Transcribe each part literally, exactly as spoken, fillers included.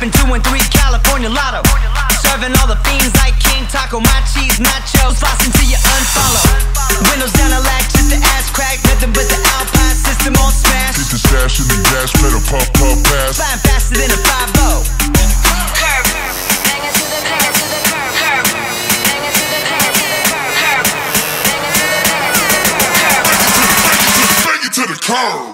One, two, and three, California Lotto. Serving all the fiends like King Taco, my cheese, nachos, flossing till you unfollow. Windows down a latch, just the ass crack, nothing but the Alpine system on smash. Hit the stash in the gas pedal, puff, puff, pass. Flying faster than a five oh. Curb, bang it to the curb, to the curb, curb. Bang it to the curb, to the curb, curb. Bang it to the curb, to the curb, curb. Bang it to the curb.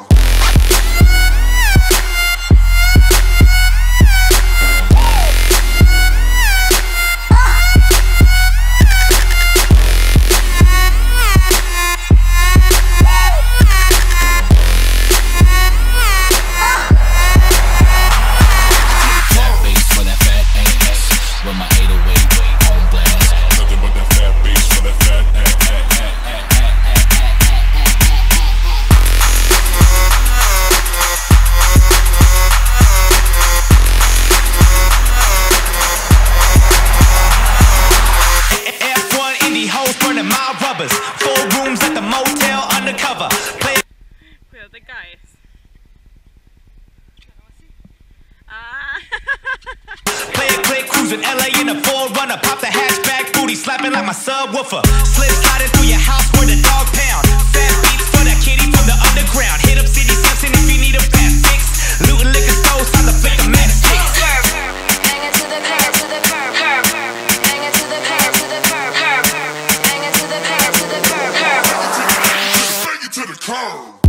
Four rooms at the motel undercover. Play Cuídate, caes. Ah. Play it click, cruising L A in a four runner. Pop the hatchback, booty slapping like my subwoofer. Slip sliding through your house where the dog pound. Fat beats for that kitty from the underground. Hit up City Simpson if you need a fast fix. Looting liquor stores, time to flick the matchsticks. Bang it to the curb, to the curb, curb. Bang it to the curb, to the curb, curb. Bang it to the curb, to the curb, curb. Bang it to the curb.